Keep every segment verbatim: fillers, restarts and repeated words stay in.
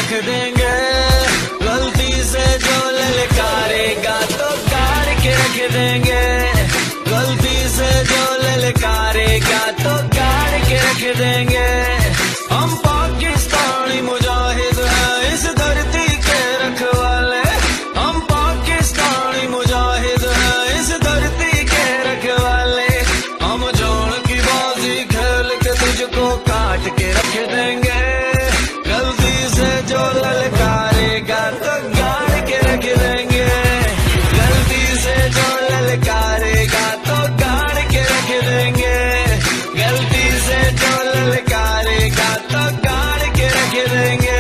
रख देंगे। गलती से जो ललकारेगा तो गाड़ के रख देंगे। गलती से जो ललकारेगा तो गाड़ के रख देंगे। हम पाकिस्तानी मुजाहिद हैं इस धरती के रखवाले। हम पाकिस्तानी मुजाहिद हैं इस धरती के रखवाले। हम जोड़ की बाजी खेल के तुझको काट के रख देंगे। गलती से जो ललकारेगा तो गाड़ के रख देंगे। गलती से जो ललकारेगा तो गाड़ के रख देंगे। गलती से जो ललकारेगा तो गाड़ के रख देंगे।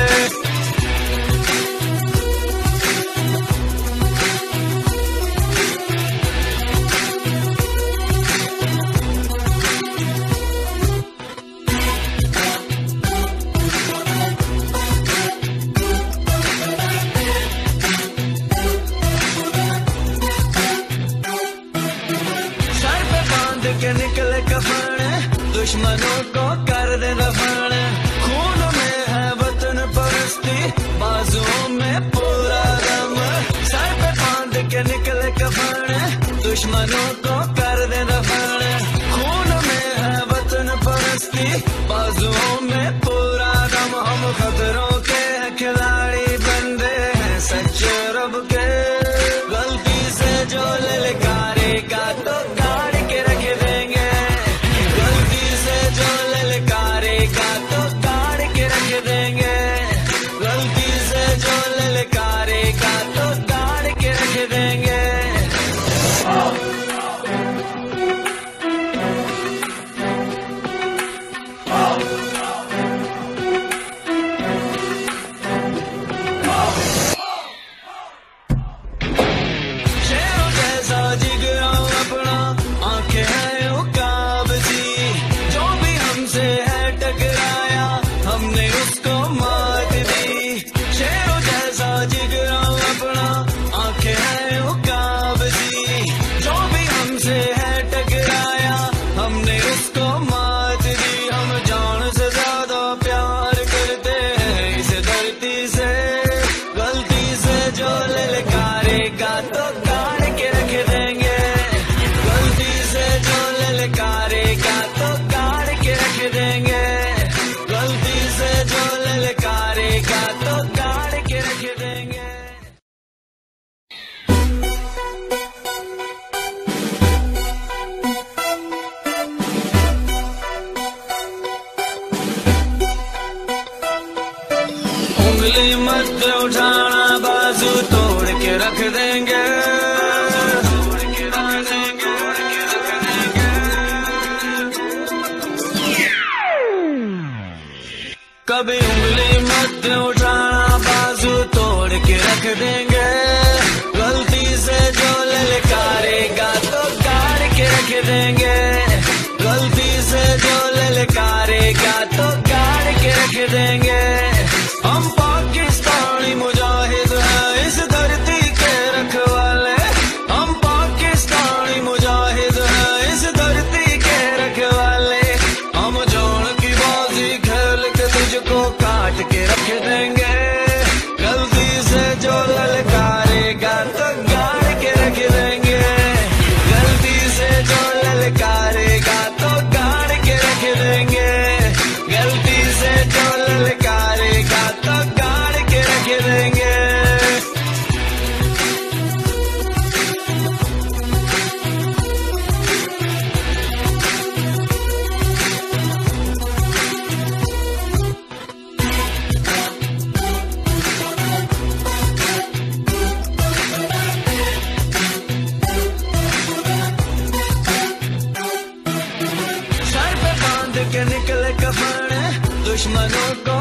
के निकले कफन दुश्मनों को कर दे दफन। खून में है वतन परस्ती बाजुओं में पूरा दम। सर पे बांध के निकले कफन दुश्मनों को कर दे दफन। खून में है वतन परस्ती बाजुओं में पूरा दम। हम खतरों के खिलाड़ी बंदे हैं सच्चे रब के। गलती से जो ललकारेगा तो गाड़ के रख देंगे। गलती से जो ललकारेगा तो गाड़ के रख देंगे। गलती से जो ललकारेगा तो गाड़ के रख देंगे। शेरों जैसा जिगरा अपना आंखें हैं उकाबसी। जो भी हमसे है टकराया हमने उसको मात दी। शेरों जैसा जिगरा अपना आंखें हैं उकाबसी। जो भी हमसे है टकराया हमने उसको मात दी। हम जान से ज्यादा प्यार करते हैं इस धरती से। गलती से जो ललकारेगा तो गाड़ के रख देंगे। गलती से जो ललकारेगा तो गाड़ के रख देंगे। गलती से जो ललकारेगा तो गाड़ के रख देंगे। उंगली मत उठाना बाजू तोड़ के रख देंगे। कभी उंगली मत उठाना बाजू तोड़ के रख देंगे। गलती से जो ललकारेगा तो गाड़ के रख देंगे। गलती से जो ललकारेगा तो गाड़ के रख देंगे। हम पाकिस्तानी मुजाहिद हैं इस धरती के रखवाले। हम पाकिस्तानी मुजाहिद हैं इस धरती के रखवाले। हम जोड़ की बाजी खेल के तुझको काट के रख देंगे। गलती से जो ललकारेगा तो गाड़ के रख देंगे। गलती से जो ललकारेगा तो गाड़ के रख देंगे। गलती से जो ललकारेगा तो गाड़ के रख देंगे। सर पे बांध के निकले कफन दुश्मनों को